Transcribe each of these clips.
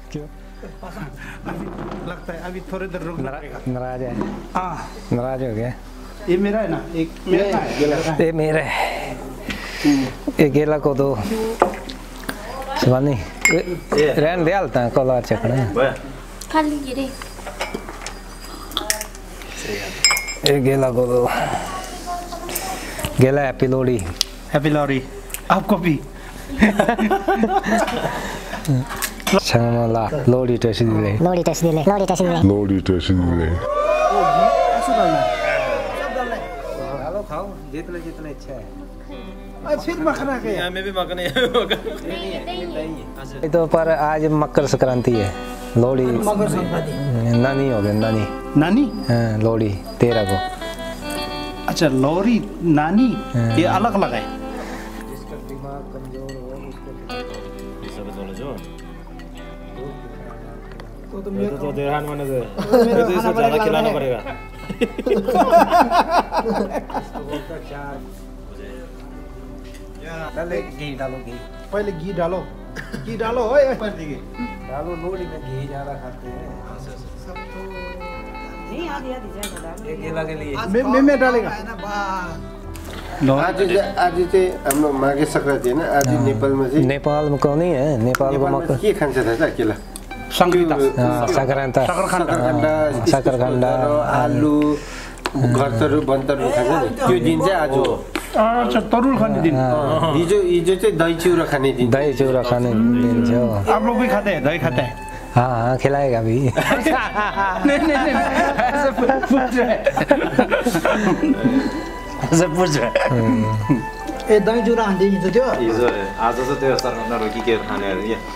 क्यों? लगता है अभी थोड़ी देर रुकना पड़ेगा। नाराज है? हाँ नाराज हो गया। ये मेरा है ना, एक मेरा है, ये मेरा है। ये गेला को दो शिवानी रहन दे हालता है कॉलर चकना खा लीजिए रे। ये गेला को दो। गेला हैप्पी लोहड़ी। हैप्पी लोहड़ी आपको भी। श्यामला लोहड़ी टेस्ट दिले। लोहड़ी टेस्ट दिले। लोहड़ी टेस्ट दिले। लोहड़ी टेस्ट दिले। डालो खाओ जितने जितने इच्छा है। फिर मखना के यहाँ में भी मखने ये तो पर आज मकर संक्रांति है। लोहड़ी नानी हो गए नानी। नानी? हाँ लोहड़ी 13 को। अच्छा लोहड़ी नानी ये अलग अलग है। जिसका दिमाग कमजोर हो उसको तो देहान माने से तो इसको ज़्यादा खिलाना पड़ेगा। पहले घी डालो घी। पहले घी डालो। घी डालो ओए डालो लोहड़ी में घी ज़्यादा खाते हैं। नहीं आधी आधी ज़्यादा डाल। एक केला के लिए मैं डालेगा। आज चाहिँ हाम्रो माघे सङ्क्रान्ति होइन आज नेपालमा चाहिँ नेपाल में कौन है? नेपाल को नेपालमा मकर के खान्छ दादा केला संक्रांति शकरखण्डा आलु घरतरु बनतरु खान्छ नि त्यो दिन चाहिँ आज हो। अच्छा तरुल खाने दिन। हिजो चाहिँ दही चिउरा खाने दिन। दही चिउरा खाने दिन जो आप लोग भी खाते हैं दही खाते हैं? हाँ हाँ खिलाएगा भी। नहीं ऐसे पूछ रहे ऐसे पूछ रहे। ए दही चुरा हान्दै हिजो त्यो हिजो आज चाहिँ त्यो सरकारले रोकी के खाने अरे ये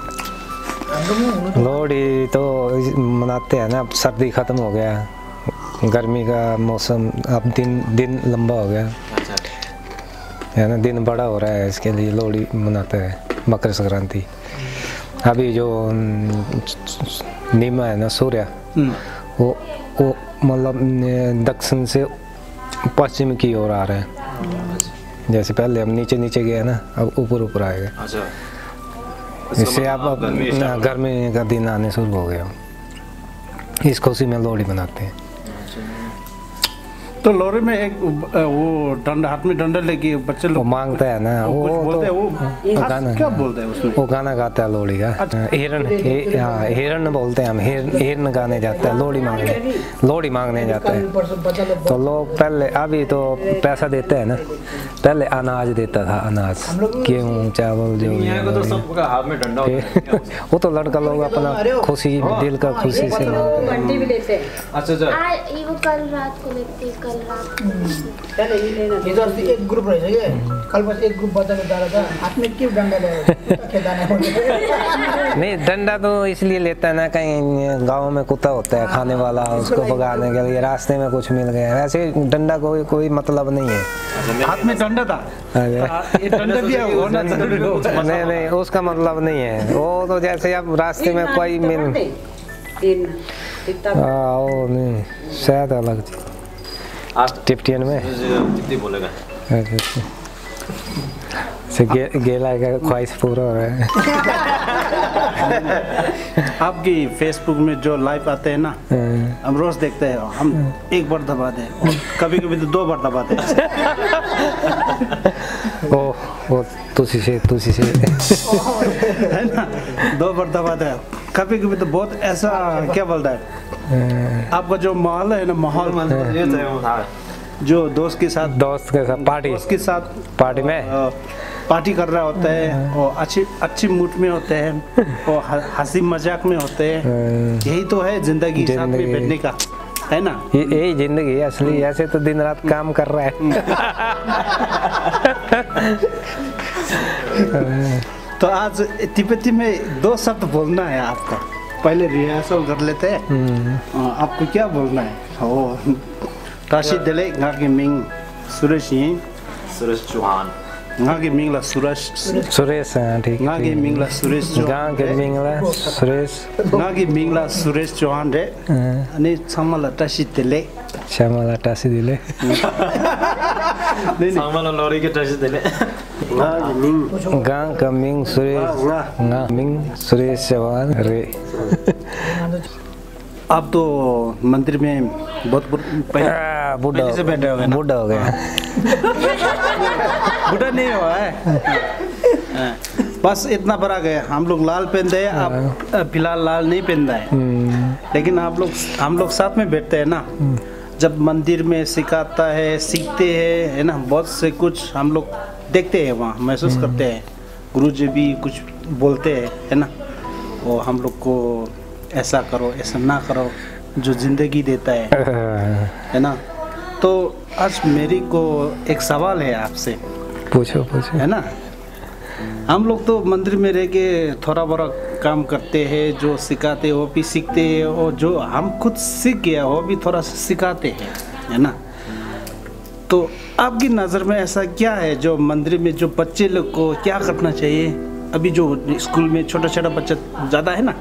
लोहड़ी तो मनाते हैं ना। अब सर्दी खत्म हो गया, गर्मी का मौसम, अब दिन लंबा हो गया है ना, दिन बड़ा हो रहा है, इसके लिए लोहड़ी मनाते हैं मकर संक्रांति। अभी जो नीमा है ना सूर्य वो मतलब दक्षिण से पश्चिम की ओर आ रहे हैं। जैसे पहले हम नीचे नीचे गए ना, अब ऊपर ऊपर आएगा। अच्छा इससे आप गर्मी का दिन आने शुरू हो गया। इस खुशी में लोहड़ी मनाते हैं। तो लोहड़ी में एक वो डंडा हाथ में डंडा लेके बच्चे लोग मांगता है ना, वो बोलते हैं, वो गाना क्या बोलते हैं उसमें? वो गाना गाता है लोहड़ी का। हिरण बोलते हैं हम। हिरण गाने जाता है लोहड़ी मांगने जाता है। तो लोग पहले, अभी तो पैसा देते हैं ना, पहले अनाज देता था, अनाज गेहूँ चावल जो तो सबका हाथ में डंडा होता है। वो तो लड़का लोग अपना खुशी दिल का खुशी से मांगते हैं। अच्छा वो कल रात को लेते कल रात हिजो अस्ति एक ग्रुप रहेछ के कलपछि एक ग्रुप बच्चाको द्वारा त हातमा के डन्डा ल्यायो खेदाना। नहीं डंडा तो इसलिए लेता है ना, कहीं गांव में कुत्ता होता है खाने वाला, उसको भगाने के लिए रास्ते में कुछ मिल गया। वैसे डंडा कोई मतलब नहीं है। हाथ में डंडा था। ये डंडा भी होना जरूरी हो। नहीं उसका मतलब नहीं है। वो तो जैसे अब रास्ते में कोई मिल वो नहीं, शायद अलग थी टिप्टियन में कितनी बोलेगा से गेला का ख्वाहिश पूरा हो रहा है। आपकी फेसबुक में जो लाइव आते हैं ना, हम रोज देखते हैं। हम एक बार दबाते हैं, कभी कभी तो 2 बार दबाते हैं। वो तुसी से है ना, 2 बार दबाते हैं। कभी कभी तो बहुत ऐसा क्या बोलता है, आपका जो माहौल है ना, माहौल जो दोस्त के साथ पार्टी में पार्टी कर रहा होता है और अच्छी मूड में होते हैं और हंसी मजाक में होते हैं। यही तो है जिंदगी साथ में बैठने का, है ना। यही जिंदगी है असली। ऐसे तो दिन रात काम कर रहा है। तो आज तिब्बती में 2 शब्द बोलना है आपको। पहले रिहर्सल कर लेते हैं। आपको क्या बोलना है? ओ ताशी दिले गाके मिंग सुरेश चौहान गाके मिंगला सुरेश ठीक गाके मिंगला सुरेश गाके मिंगला सुरेश चौहान रे अनि छमला ताशी दिले श्यामला टासी दिले सामान लॉरी के टैक्सी देले गां कमिंग सुरेश गा मिंग सुरेश चौहान रे। आप तो मंदिर में बहुत बूढ़ा से बैठे हो गए ना? बूढ़ा हो गया। बूढ़ा नहीं हुआ है, बस इतना फर्क है। हम लोग लाल पहनते हैं, आप फिलहाल लाल नहीं पहनता है। लेकिन हम लोग साथ में बैठते हैं ना, जब मंदिर में सिखाता है, सीखते हैं, है ना, बहुत से कुछ हम लोग देखते हैं वहाँ, महसूस करते हैं। गुरुजी भी कुछ बोलते हैं, है ना, वो हम लोग को ऐसा करो, ऐसा ना करो, जो जिंदगी देता है ना। तो आज मेरी को एक सवाल है आपसे। पूछो पूछो। है ना, हम लोग तो मंदिर में रह के थोड़ा बड़ा काम करते हैं, जो सिखाते हैं वो भी सीखते हैं, और जो हम खुद सीख गया वो भी थोड़ा सा सिखाते हैं, है ना। तो आपकी नज़र में ऐसा क्या है जो मंदिर में जो बच्चे लोग को क्या करना चाहिए? अभी जो स्कूल में छोटा छोटा बच्चा ज़्यादा है ना,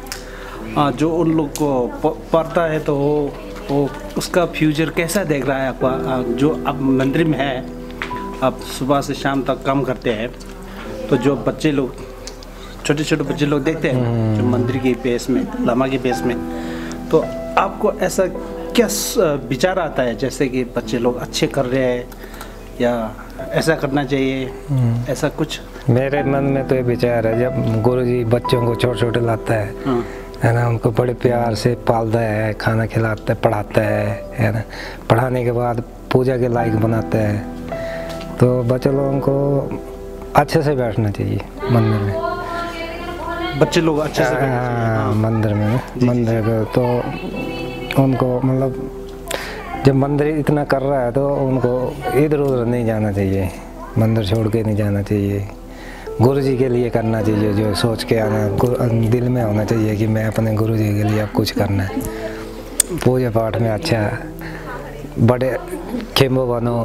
जो उन लोग को पढ़ता है तो वो उसका फ्यूचर कैसा देख रहा है आपका? जो अब मंदिर में है, आप सुबह से शाम तक काम करते हैं, तो जो बच्चे लोग, छोटे छोटे बच्चे लोग देखते हैं जो मंदिर के बेस में, लामा के बेस में, तो आपको ऐसा क्या विचार आता है, जैसे कि बच्चे लोग अच्छे कर रहे हैं या ऐसा करना चाहिए, ऐसा कुछ? मेरे मन में तो ये विचार है, जब गुरुजी बच्चों को छोटे छोटे लाता है ना, उनको बड़े प्यार से पालता है, खाना खिलाता है, पढ़ाता है ना, पढ़ाने के बाद पूजा के लायक बनाता है, तो बच्चे लोगों को अच्छे से बैठना चाहिए मंदिर में। बच्चे लोग अच्छे से मंदिर में मंदिर को तो उनको मतलब जब मंदिर इतना कर रहा है तो उनको इधर उधर नहीं जाना चाहिए, मंदिर छोड़ के नहीं जाना चाहिए। गुरुजी के लिए करना चाहिए, जो सोच के आना दिल में होना चाहिए कि मैं अपने गुरुजी के लिए अब कुछ करना है। पूजा पाठ में अच्छा बड़े खेम्बो बनो,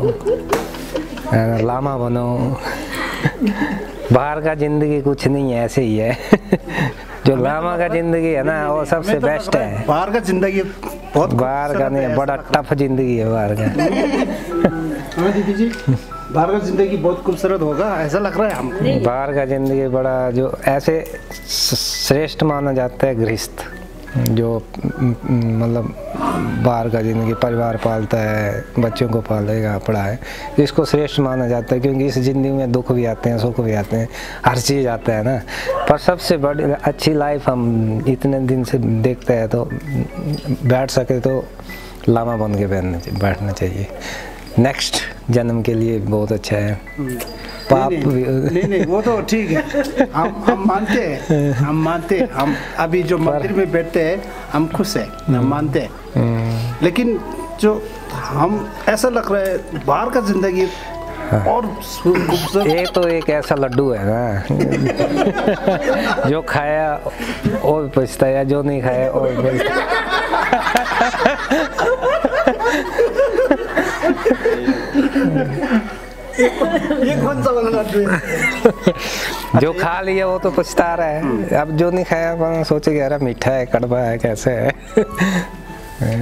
लामा बनो। बाहर का जिंदगी कुछ नहीं है, ऐसे ही है। जो लामा का जिंदगी है ना वो सबसे बेस्ट है। बाहर का जिंदगी बहुत, बाहर का नहीं, बड़ा टफ जिंदगी है बाहर का। हाँ दीदी जी, बाहर का जिंदगी बहुत खूबसूरत होगा, ऐसा लग रहा है हमको। बाहर का जिंदगी बड़ा जो ऐसे श्रेष्ठ माना जाता है गृहस्थ, जो मतलब बाहर का जिंदगी परिवार पालता है, बच्चों को पालेगा, पढ़ाए, इसको श्रेष्ठ माना जाता है। क्योंकि इस ज़िंदगी में दुख भी आते हैं, सुख भी आते हैं, हर चीज़ आता है ना। पर सबसे बड़ी अच्छी लाइफ हम इतने दिन से देखते हैं, तो बैठ सके तो लामा बन के बैठना चाहिए। नेक्स्ट जन्म के लिए बहुत अच्छा है। पाप नहीं, वो तो ठीक है, हम मानते हैं, हम अभी जो मंदिर में बैठते हैं हम खुश हैं, हम मानते हैं। लेकिन जो हम ऐसा लग रहा है बाहर का जिंदगी और खूबसूरत। ये तो एक ऐसा लड्डू है ना, जो खाया वो भी पछता है, जो नहीं खाया वो भी पछता। ये कौन सा वाला लड्डू है? जो खा लिया वो तो पछता रहा है, अब जो नहीं खाया अपन सोचे कि अरे मीठा है, कड़वा है, कैसे है।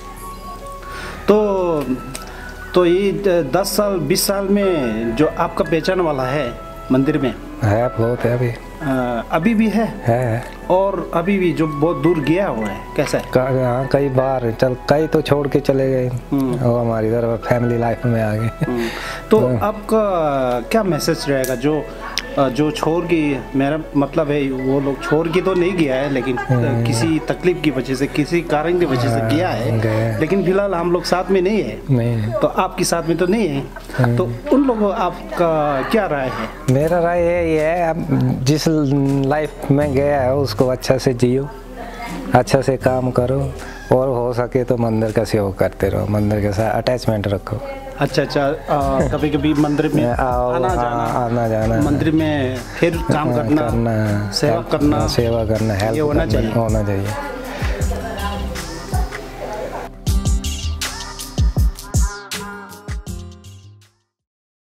तो ये 10 साल 20 साल में जो आपका पहचान वाला है मंदिर में है, बहुत है अभी भी है। और अभी भी जो बहुत दूर गया हुआ है, कैसा है? हाँ, कई बार कई तो छोड़ के चले गए और हमारी तरफ फैमिली लाइफ में आ गए। तो आपका क्या मैसेज रहेगा जो छोड़ के, मेरा मतलब है वो लोग छोड़ के तो नहीं गया है, लेकिन किसी तकलीफ की वजह से, किसी कारण की वजह से गया है, लेकिन फिलहाल हम लोग साथ में नहीं है, तो आपके साथ में तो नहीं है, तो उन लोगों आपका क्या राय है? मेरा राय यही है, अब जिस लाइफ में गया है उसको अच्छा से जियो, अच्छा से काम करो, और हो सके तो मंदिर का सेवा करते रहो, मंदिर के साथ अटैचमेंट रखो। अच्छा, कभी कभी मंदिर में आना जाना, मंदिर में फिर काम करना, सेवा करना, हेल्प होना चाहिए।